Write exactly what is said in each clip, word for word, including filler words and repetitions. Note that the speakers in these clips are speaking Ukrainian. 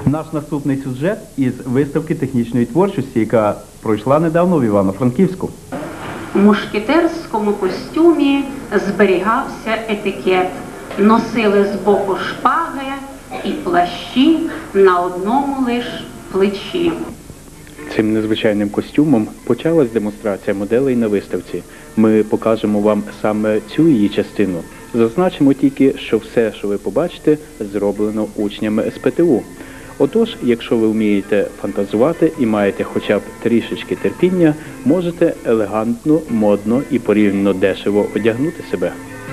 Наш наступний сюжет із виставки технічної творчості, яка пройшла недавно в Івано-Франківську. У мушкетерському костюмі зберігався етикет. Носили збоку шпаги і плащі на одному лиш плечі. Цим незвичайним костюмом почалась демонстрація моделей на виставці. Ми покажемо вам саме цю її частину. Зазначимо тільки, що все, що ви побачите, зроблено учнями ес пе те у. Отож, якщо ви вмієте фантазувати і маєте хоча б трішечки терпіння, можете елегантно, модно і порівняно дешево одягнути себе.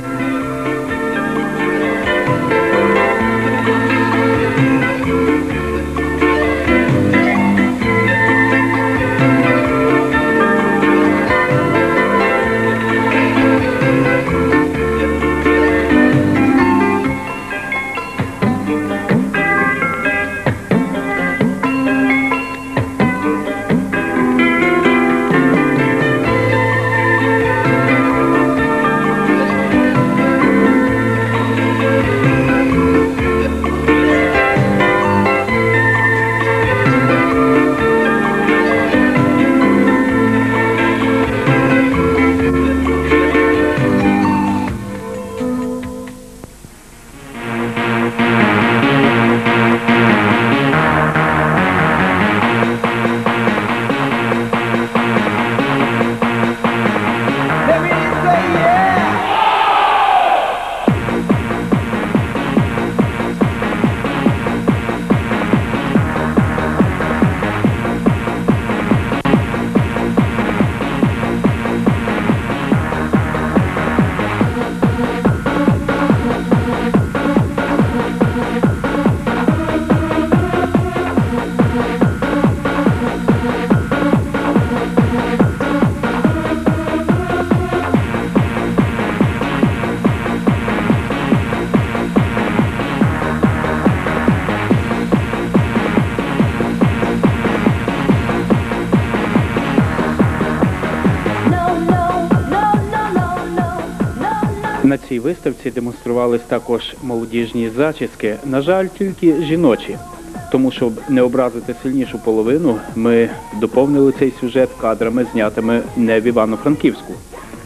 На цій виставці демонструвались також молодіжні зачіски, на жаль, тільки жіночі. Тому, щоб не образити сильнішу половину, ми доповнили цей сюжет кадрами, знятими не в Івано-Франківську.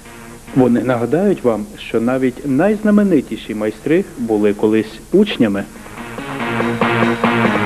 Вони нагадають вам, що навіть найзнаменитіші майстри були колись учнями.